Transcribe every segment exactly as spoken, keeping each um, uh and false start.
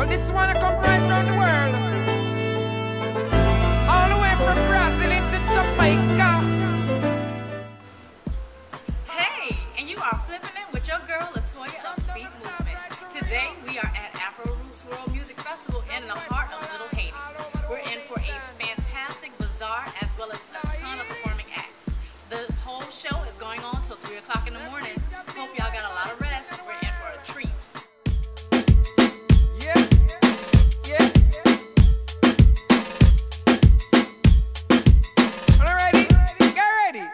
Well, this one I come right around the world. All the way from Brazil into Jamaica. Hey, and you are flipping it with your girl Latoya of Speed Movement. Today we are at Afro Roots World Music Festival in the heart of Little Haiti. We're in for a fantastic bazaar as well as a ton of performing acts. The whole show is going on till three o'clock in the morning. Hope y'all got a lot of rest. We're in for a treat. Yeah, yeah. All ready? Get ready.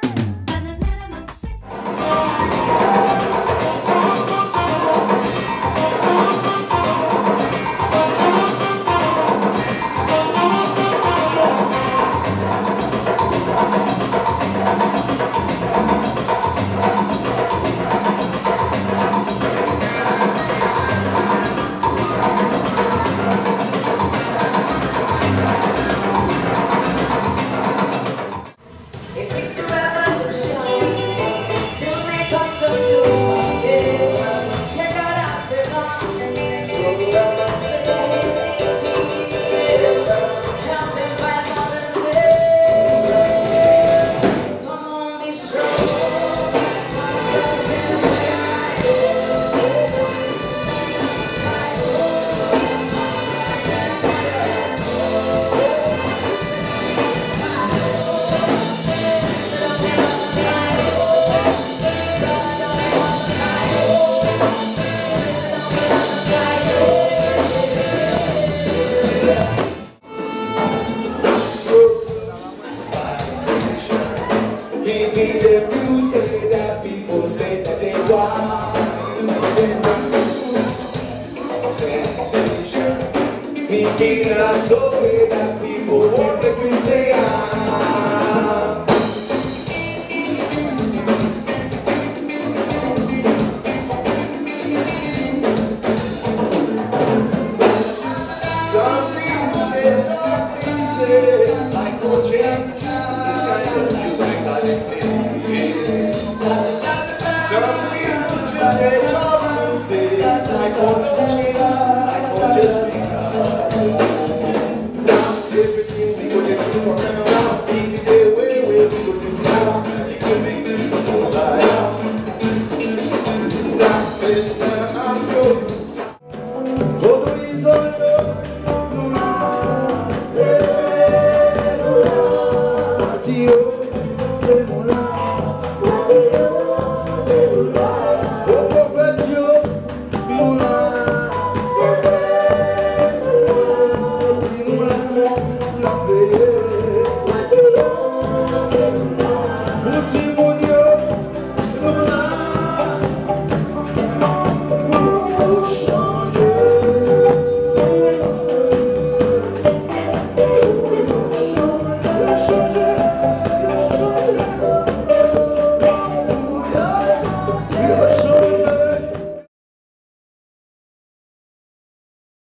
Give me the music that people say that they want. Sensation. Thinking a story that people want that we play on. Some people they talk, they say, like for Jam, this kind of music that they play. Some people today talk and say, like for no change, like for just because. Now everything we go to do from now, keep it the way we go to do now, and it will make them go by now. Now this time I'm yours. Todo isso changer.